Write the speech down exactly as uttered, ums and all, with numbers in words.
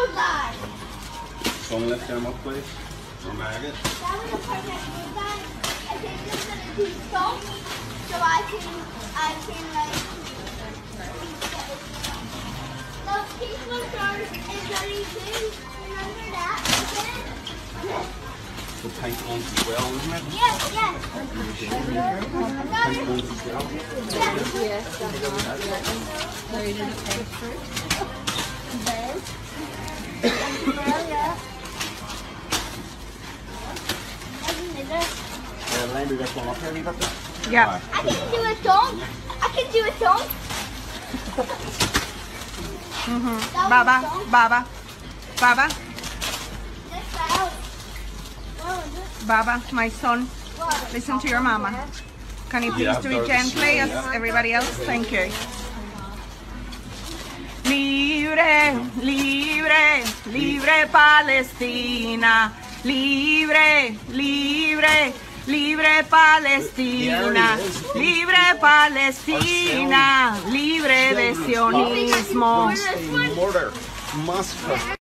guy. Someone lift him up, please. Or maggot. That was a perfect new guy. I think I'm gonna do salt, so I can, I can like. Those people are is very good. Remember that? Okay? The pink ones as well, isn't it? Yes, yes. Pink ones as well. Yes. Maybe this one up here, you got that? Yeah. I can do a song. I can do a song. Mm-hmm. That was Baba, a song. Baba, Baba, That's loud. What was it? Baba, my son. What? Listen to your mama. Can you please Yeah, do it those- gently as yeah. everybody else? Thank you. Libre, libre, libre Palestina. Libre, libre, libre Palestina. Libre Palestina. Libre de sionismo. Mortar. Must